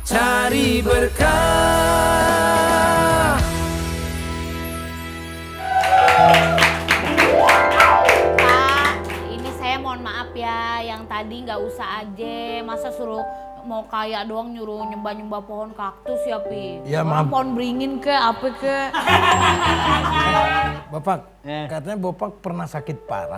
cari berkah. Pak, ini saya mohon maaf ya, yang tadi nggak usah aja, masa suruh mau kaya doang nyuruh nyembah-nyembah pohon kaktus ya, Pi? Ya, maaf. Pohon beringin ke, apa ke? Bapak, katanya Bapak pernah sakit parah.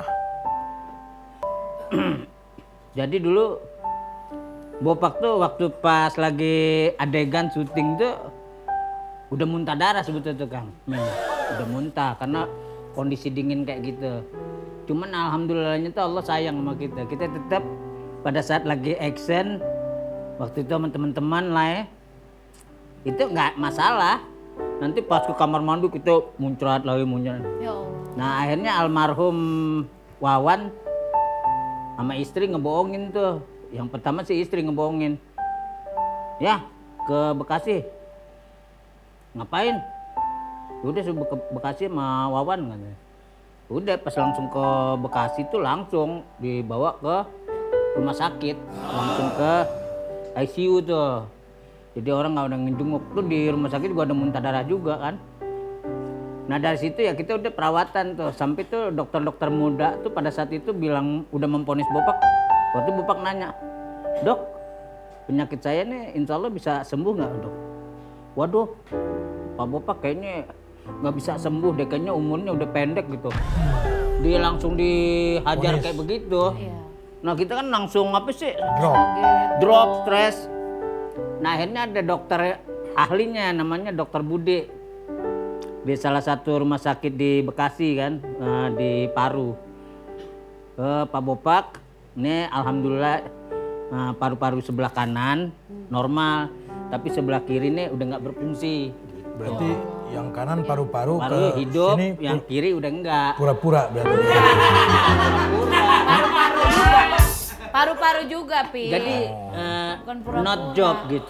Jadi dulu Bopak tuh waktu pas lagi adegan syuting tuh udah muntah darah sebetulnya tuh Kang. Udah muntah karena kondisi dingin kayak gitu. Cuman alhamdulillahnya tuh Allah sayang sama kita. Kita tetap pada saat lagi action waktu itu sama teman-teman lah ya, itu nggak masalah. Nanti pas ke kamar mandi kita muncrat lagi muncrat. Ya Allah. Nah akhirnya almarhum Wawan sama istri ngebohongin tuh. Yang pertama sih istri ngebohongin. Ya ke Bekasi. Ngapain? Udah suruh ke Bekasi sama Wawan katanya. Udah pas langsung ke Bekasi tuh langsung dibawa ke rumah sakit. Langsung ke ICU tuh. Jadi orang nggak udah ngejenguk tuh di rumah sakit gua ada muntah darah juga kan. Nah dari situ ya kita udah perawatan tuh sampai tuh dokter-dokter muda tuh pada saat itu bilang udah memvonis Bopak. Waktu Bopak nanya, "Dok, penyakit saya nih insya Allah bisa sembuh nggak, Dok?" Waduh, Pak Bopak kayaknya nggak bisa sembuh deh, kayaknya umurnya udah pendek gitu. Dia langsung dihajar kayak begitu. Iya. Nah kita kan langsung apa sih? Drop. Stres. Nah akhirnya ada dokter ahlinya namanya Dokter Bude di salah satu rumah sakit di Bekasi kan, di Paru. Pak Bopak, ini alhamdulillah paru-paru sebelah kanan normal, tapi sebelah kiri ini udah nggak berfungsi. Berarti yang kanan paru-paru Paru ke hidup, sini yang kiri udah enggak. pura-pura berarti. Paru-paru juga, Pi. Jadi Bukan pura-pura. not job gitu.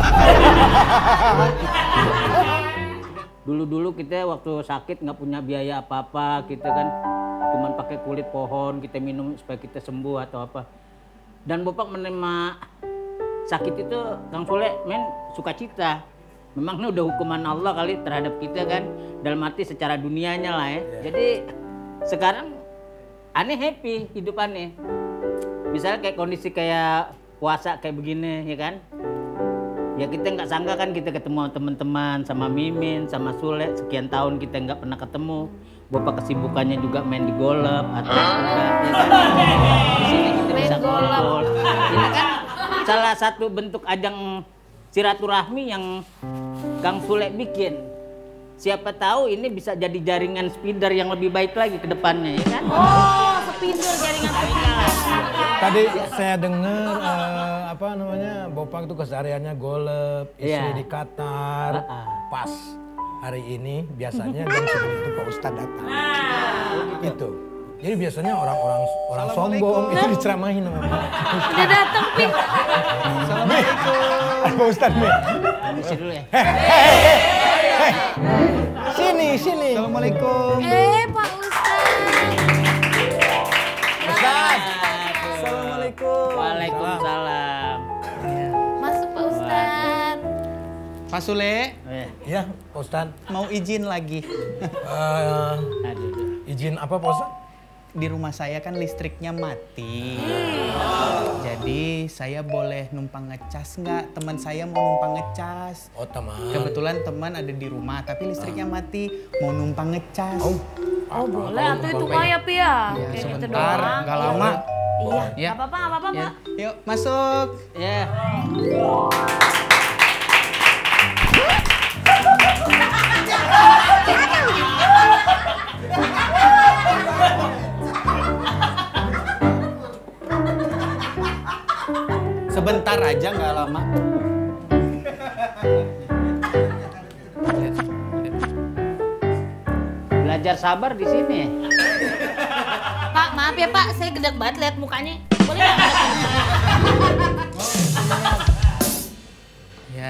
Dulu-dulu kita waktu sakit nggak punya biaya apa-apa, kita kan cuman pakai kulit pohon kita minum supaya kita sembuh atau apa. Dan Bopak menerima sakit itu Kang Sule men sukacita. Memang ini udah hukuman Allah kali terhadap kita kan, dalam arti secara dunianya lah ya. Jadi sekarang aneh happy hidup aneh. Misalnya kayak kondisi kayak puasa kayak begini ya kan. Ya kita nggak sangka kan kita ketemu teman-teman sama Mimin, sama Sule, sekian tahun kita nggak pernah ketemu. Bapak kesibukannya juga main di golf atau enggak, ya kan? Di sini kita bisa ngobrol. Ini kan salah satu bentuk ajang silaturahmi yang Kang Sule bikin. Siapa tahu ini bisa jadi jaringan speeder yang lebih baik lagi ke depannya ya kan? Oh, speeder, jaringan speeder. Tadi saya dengar apa namanya Bopak itu kesehariannya golf, istri di Qatar. Pas hari ini biasanya jam segini itu Pak Ustadz datang. Itu. Jadi biasanya orang-orang sombong itu diceramahin sama Pak. Udah datang, Pi. Assalamualaikum. Pak Ustadz nih. Permisi dulu ya. Sini. Assalamualaikum. Pak Ustadz. Assalamualaikum. Waalaikumsalam. Masuk, Pak Ustadz. Pak Sule, Ya, Pak Ustadz. mau izin lagi. Izin apa Pak Ustadz? Di rumah saya kan listriknya mati. Jadi saya boleh numpang ngecas nggak? Teman saya mau numpang ngecas. Oh teman. Kebetulan teman ada di rumah, tapi listriknya mati. Mau numpang ngecas. Oh, boleh. Atau itu mah ya, Pi ya. Ya, Kayak gitu sebentar, doang. nggak lama. Iya, Ya. nggak apa-apa, Ya. Pak. Yuk, masuk. Ya. Sebentar aja, nggak lama. Belajar sabar di sini. Pak, maaf ya, Pak. Saya gedek banget lihat mukanya. Boleh nggak? Ya.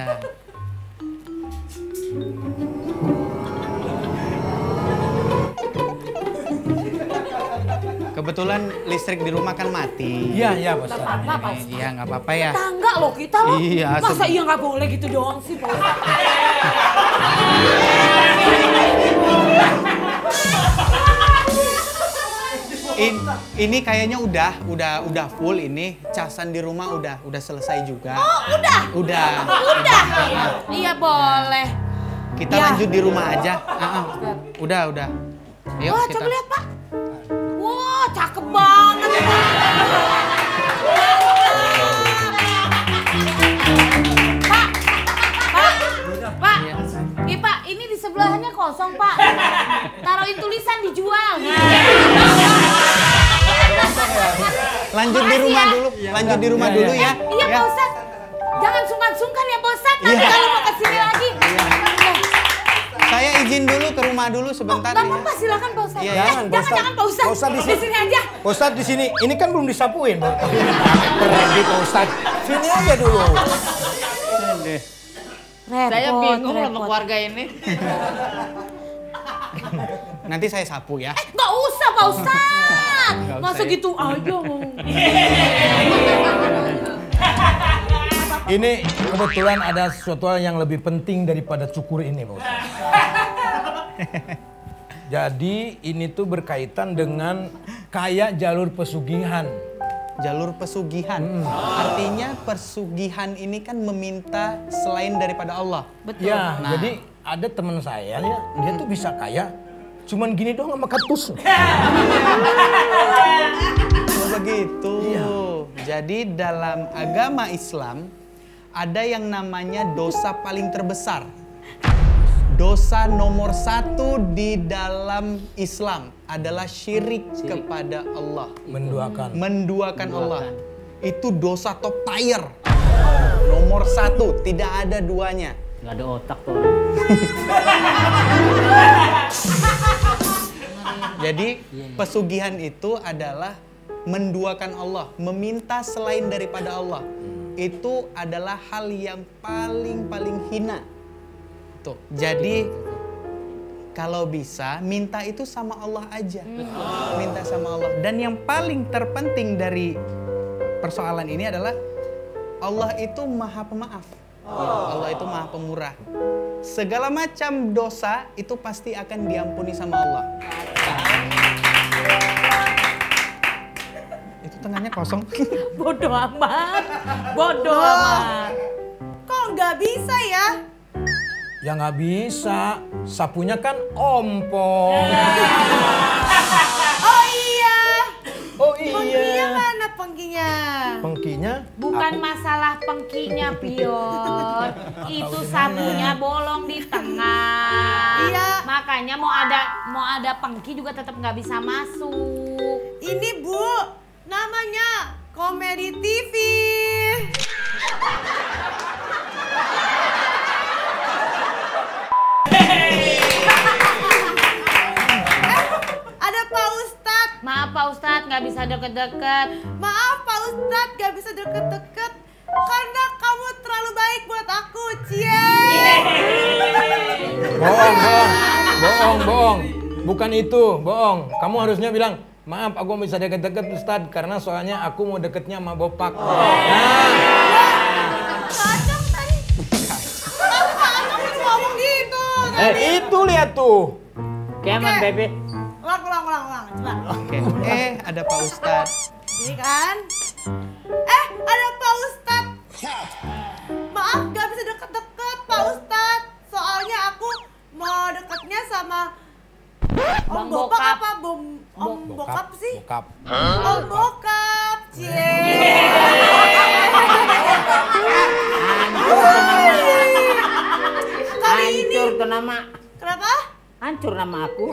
Kebetulan listrik di rumah kan mati. Iya Pak Ustadz. Apa, Pak Ustadz? Iya, nggak apa-apa ya. Tangga loh kita loh. Iya, Masa iya nggak boleh gitu doang sih Pak Ustadz? Ini kayaknya udah full ini. Casan di rumah udah selesai juga. Oh udah? Udah. Iya boleh. Kita Ya. lanjut di rumah aja. Udah. Ayo Wah kita. coba lihat Pak. Wah cakep banget. Pak, Ih Pak, ini di sebelahnya kosong Pak. Taruhin tulisan dijual. Lanjut di Makasih rumah ya. dulu. Lanjut di rumah dulu ya. Iya Ya. Pak Ustadz. Jangan sungkan-sungkan ya Pak Ustadz. Nanti Iya. kalau mau kesini lagi. Saya izin dulu ke rumah dulu sebentar. Gak ya. apa-apa silakan Pak Ustadz. Iya, Jangan Pak Ustadz. Pak Ustadz di Di sini aja. Pak Ustadz di sini. Ini kan belum disapuin. Pergi Pak Ustadz. Sini aja dulu. Saya Repot, bingung sama repot. keluarga ini. Nanti saya sapu ya. Gak usah Pak Ustadz. Masa gitu aja mau. Ini kebetulan ada sesuatu hal yang lebih penting daripada cukur ini Pak Ustadz. Jadi ini tuh berkaitan dengan kayak jalur pesugihan. Jalur pesugihan. Artinya pesugihan ini kan meminta selain daripada Allah. Betul. Ya, Nah. jadi ada teman saya ya, dia tuh bisa kaya, cuman gini doang sama kaktus. Oh begitu. Jadi dalam agama Islam ada yang namanya dosa paling terbesar. Dosa nomor 1 di dalam Islam adalah syirik kepada Allah. Menduakan Allah. Itu dosa top tier. Nomor 1, tidak ada duanya. Nggak ada otak tuh. Jadi pesugihan itu adalah menduakan Allah, meminta selain daripada Allah. Itu adalah hal yang paling hina. Tuh. Jadi kalau bisa minta itu sama Allah aja. Minta sama Allah. Dan yang paling terpenting dari persoalan ini adalah Allah itu Maha Pemaaf. Allah itu Maha Pemurah. Segala macam dosa itu pasti akan diampuni sama Allah. Itu tengahnya kosong. Bodoh amat. Bodoh amat. Kok nggak bisa ya? Ya nggak bisa, sapunya kan ompong. Oh iya. Oh Pengkinya iya. mana pengkinya? Pengkinya? Bukan masalah pengkinya, Pion. Itu sapunya bolong di tengah. Iya. Makanya mau ada pengki juga tetap nggak bisa masuk. Ini Bu, namanya Komedi TV. Ada Pak Ustadz. Maaf Pak Ustadz, nggak bisa deket-deket. Maaf Pak Ustadz, gak bisa deket-deket. Karena kamu terlalu baik buat aku, cie. Bohong. Bukan itu, bohong. Kamu harusnya bilang, maaf aku nggak bisa deket-deket Ustadz, karena soalnya aku mau deketnya sama Bopak. Kacang tadi. Kacang bisa ngomong gitu. Itu lihat tuh. Come on, baby. Ulang. Coba. Oke. Ada Pak Ustadz. Ini kan. Ada Pak Ustadz. Maaf, gak bisa deket-deket Pak Ustadz. Soalnya aku mau deketnya sama Bang Om Bokap Bokap. apa Om Bokap sih? Bokap. Om Bokap, cie. Kali ini, Hancur tuh nama. kenapa? Hancur nama aku.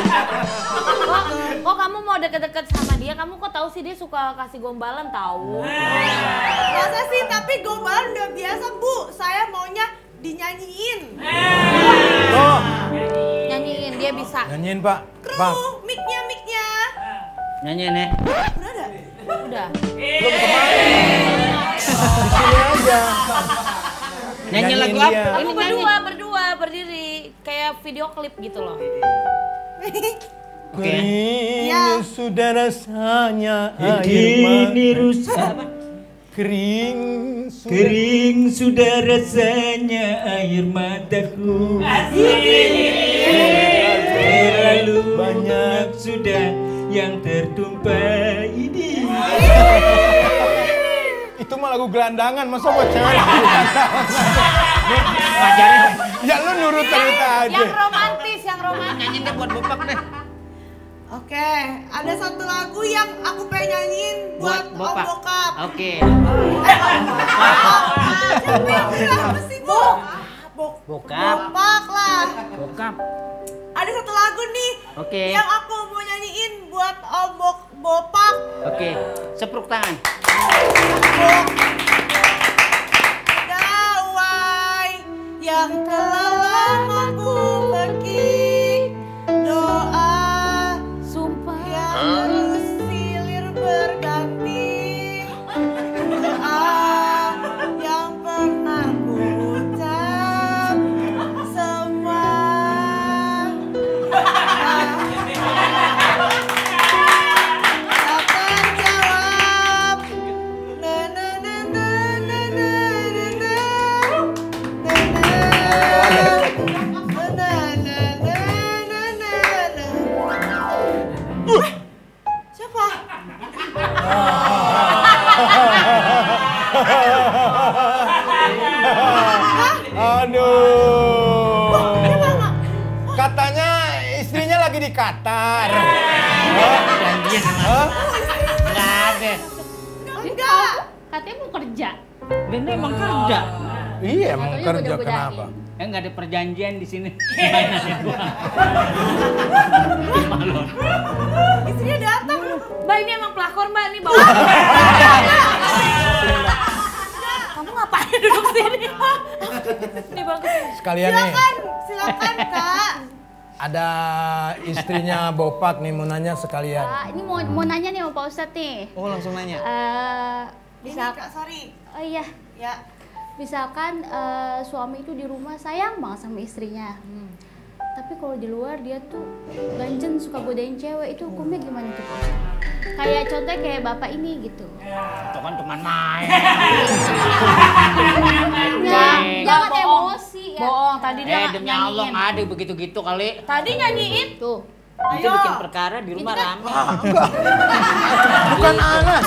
Kok kamu mau deket-deket sama dia? Kamu kok tahu sih dia suka kasih gombalan tahu? Masa sih, tapi gombalan udah biasa Bu. Saya maunya dinyanyiin. Oh, Nyanyiin dia bisa. nyanyiin Pak. Bang, Kru, mic-nya. Nyanyi nih. Udah ada? Udah. sini aja. Nyanyi lagu Nyanyiin apa? dia. Kamu berdua berdiri kayak video klip gitu loh. Kini Ya. sudah rasanya air Kini mata. rusak. Kering sudah rasanya air mataku. Terlalu banyak sudah yang tertumpah ini. Itu mah lagu gelandangan, masa buat cewek? Ya lu nurut cerita aja. Yang romantis, yang romantis. Nyanyiin deh buat Bopak deh. Oke, ada satu lagu yang aku pengen nyanyiin buat Om Bopak. Bokap. Oke. Siapa yang bilang apa sih, Bu? Bokap. Bopak lah. Bokap. Ada satu lagu nih Oke. yang aku mau nyanyiin buat Om Bopak. Oke. Sepruk tangan. Gawai yang telah lama ku pergi, doa Sumpah. yang terus silir berganti, doa yang pernah ku ucap semua tak terjawab. Na na na na na na na na. Na na na na na na. Siapa? Aduh. Katanya istrinya lagi di Qatar. Janjian sama. Nggak ada. Enggak. Katanya mau kerja. Dan emang kerja. Iya, emang Katanya kerja goda-godain. kenapa? Nggak ada perjanjian di sini. Istrinya datang. Mbak ini emang pelakor Mbak nih bawa. Kamu ngapain duduk sini? Ini bagus. Sekalian nih, Silakan Kak. ada istrinya Bopak nih mau nanya sekalian. Kak, ini mau nanya nih sama Pak Ustadz nih. Oh, langsung nanya. Ini Bisa Kak, sorry. Oh iya, Ya. misalkan suami itu di rumah sayang banget sama istrinya. Tapi kalau di luar dia tuh ganjen suka godain cewek, itu hukumnya gimana tuh Pak Ustadz? Kayak contohnya kayak bapak ini gitu. Itu kan cuma main. Jangan bohong. emosi ya. Bohong, tadi dia Demi Allah nyanyiin. nggak ada begitu-gitu kali. Tadi nyanyiin. Tuh. Itu bikin perkara di rumah Itu kan- rame. Bukan Anas.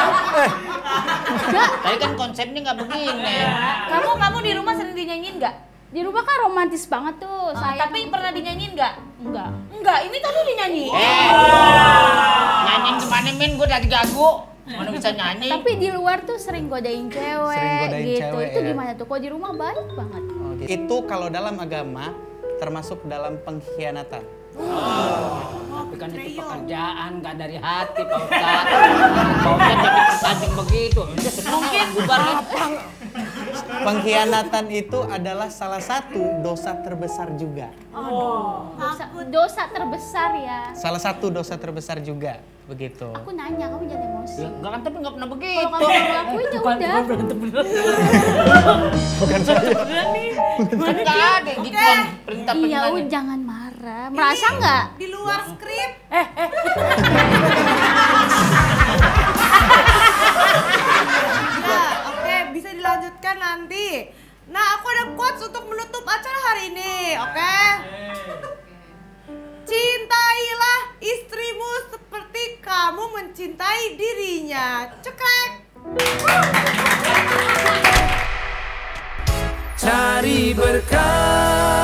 Tadi kan konsepnya nggak begini. Kamu di rumah sering dinyanyiin nggak? Di rumah kan romantis banget tuh, sayang. Tapi pernah dinyanyiin nggak? enggak. Enggak, ini tadi dinyanyiin. Nyanyiin kemana Min? Gue udah digagu. Mana bisa nyanyi? Tapi di luar tuh sering godain cewek Sering godain gitu. cewek, Itu ya. gimana tuh? Kalau di rumah baik banget. Oh, gitu. Itu kalau dalam agama termasuk dalam pengkhianatan. Tapi kan itu pekerjaan, nggak dari hati Pak Ustadz. Pak Ustadz jadi tersanjung begitu. Itu mungkin bubar apa? Pengkhianatan itu adalah salah satu dosa terbesar juga. Dosa terbesar ya. Salah satu dosa terbesar juga, begitu. Aku nanya, kamu jangan emosi. Ya, enggak kan, tapi nggak pernah Kalau begitu. kamu ngelakuin ya udah. Kan nggak ada gituan perintah Iya, perintahnya. jangan marah. Merasa nggak? Di luar skrip. Ya, oke, bisa dilanjutkan nanti. Nah, aku ada quotes untuk menutup acara hari ini, oke? Cintailah istrimu seperti kamu mencintai dirinya. Cekrek. Cari berkah